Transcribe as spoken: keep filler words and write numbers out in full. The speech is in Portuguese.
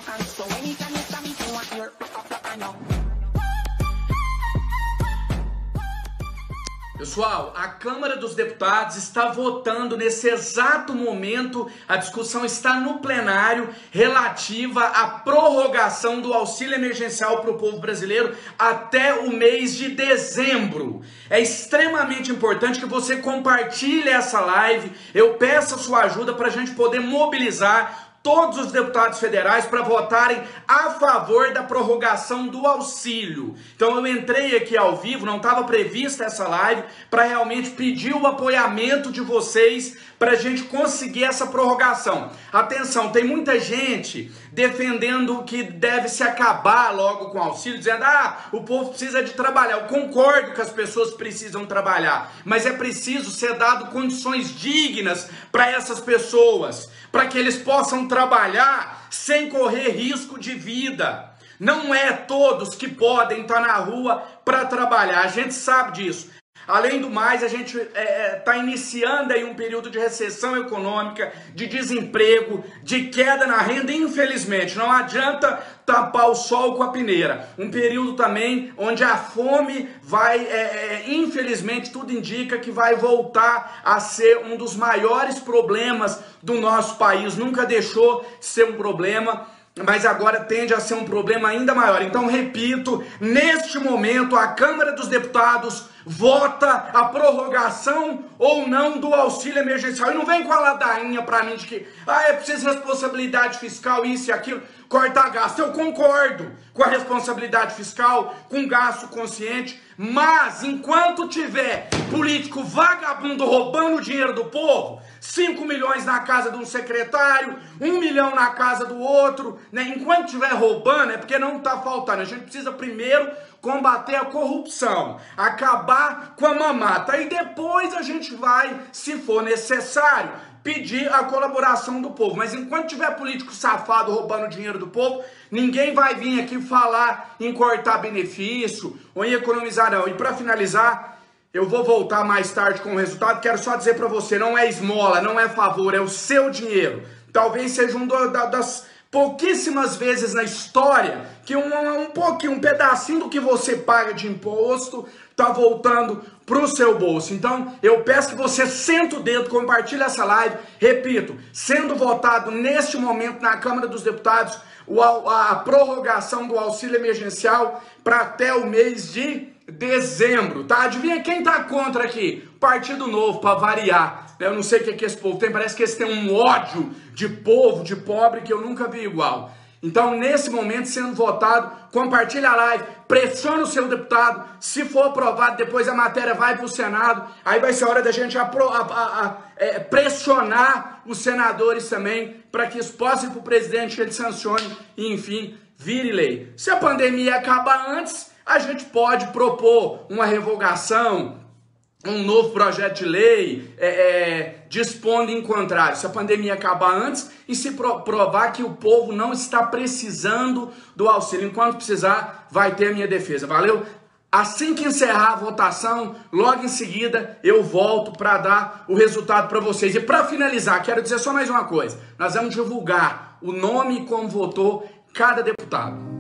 Pessoal, a Câmara dos Deputados está votando nesse exato momento, a discussão está no plenário relativa à prorrogação do auxílio emergencial para o povo brasileiro até o mês de dezembro. É extremamente importante que você compartilhe essa live, eu peço a sua ajuda para a gente poder mobilizar todos os deputados federais para votarem a favor da prorrogação do auxílio. Então eu entrei aqui ao vivo, não estava prevista essa live, para realmente pedir o apoiamento de vocês para a gente conseguir essa prorrogação. Atenção, tem muita gente defendendo que deve se acabar logo com o auxílio, dizendo, ah, o povo precisa de trabalhar. Eu concordo que as pessoas precisam trabalhar, mas é preciso ser dado condições dignas para essas pessoas, para que eles possam trabalhar sem correr risco de vida. Não é todos que podem estar na rua para trabalhar, a gente sabe disso. Além do mais, a gente está é, iniciando aí um período de recessão econômica, de desemprego, de queda na renda, infelizmente. Não adianta tapar o sol com a peneira. Um período também onde a fome vai, é, é, infelizmente, tudo indica que vai voltar a ser um dos maiores problemas do nosso país. Nunca deixou de ser um problema, mas agora tende a ser um problema ainda maior. Então, repito, neste momento, a Câmara dos Deputados vota a prorrogação ou não do auxílio emergencial. E não vem com a ladainha pra mim de que ah, é preciso responsabilidade fiscal, isso e aquilo, cortar gasto. Eu concordo com a responsabilidade fiscal, com gasto consciente, mas enquanto tiver político vagabundo roubando o dinheiro do povo, cinco milhões na casa de um secretário, um milhão na casa do outro, né? Enquanto estiver roubando, é porque não está faltando. A gente precisa primeiro combater a corrupção, acabar com a mamata, e depois a gente vai, se for necessário, pedir a colaboração do povo. Mas enquanto tiver político safado roubando o dinheiro do povo, ninguém vai vir aqui falar em cortar benefício ou em economizar, não. E para finalizar, eu vou voltar mais tarde com o resultado. Quero só dizer para você, não é esmola, não é favor, é o seu dinheiro. Talvez seja um do, da, das pouquíssimas vezes na história que um, um pouquinho, um pedacinho do que você paga de imposto tá voltando pro seu bolso. Então, eu peço que você senta o dedo, compartilhe essa live. Repito, sendo votado neste momento na Câmara dos Deputados o, a, a prorrogação do auxílio emergencial para até o mês de dezembro, tá? Adivinha quem tá contra aqui? Partido Novo, para variar. Eu não sei o que, é que esse povo tem, parece que eles têm um ódio de povo, de pobre, que eu nunca vi igual. Então, nesse momento, sendo votado, compartilha a live, pressiona o seu deputado, se for aprovado, depois a matéria vai para o Senado, aí vai ser hora da gente apro a, a, a, é, pressionar os senadores também, para que isso possa ir para o presidente, que ele sancione e, enfim, vire lei. Se a pandemia acabar antes, a gente pode propor uma revogação, um novo projeto de lei, é, é, dispondo em contrário. Se a pandemia acabar antes e se pro, provar que o povo não está precisando do auxílio. Enquanto precisar, vai ter a minha defesa. Valeu? Assim que encerrar a votação, logo em seguida, eu volto para dar o resultado para vocês. E para finalizar, quero dizer só mais uma coisa. Nós vamos divulgar o nome e como votou cada deputado.